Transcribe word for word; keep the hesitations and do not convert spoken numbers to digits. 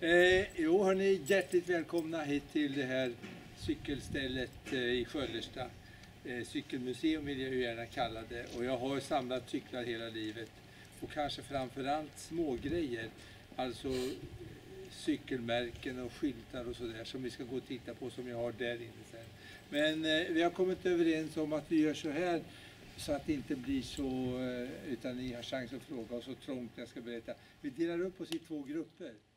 Eh, jo, hörni, hjärtligt välkomna hit till det här cykelstället eh, i Sköllersta. Eh, cykelmuseum vill jag ju gärna kalla det. Och jag har samlat cyklar hela livet. Och kanske framförallt små grejer. Alltså cykelmärken och skyltar och sådär som vi ska gå och titta på, som jag har där inne sen. Men eh, vi har kommit överens om att vi gör så här så att det inte blir så, eh, utan ni har chans att fråga och så trångt jag ska berätta. Vi delar upp oss i två grupper.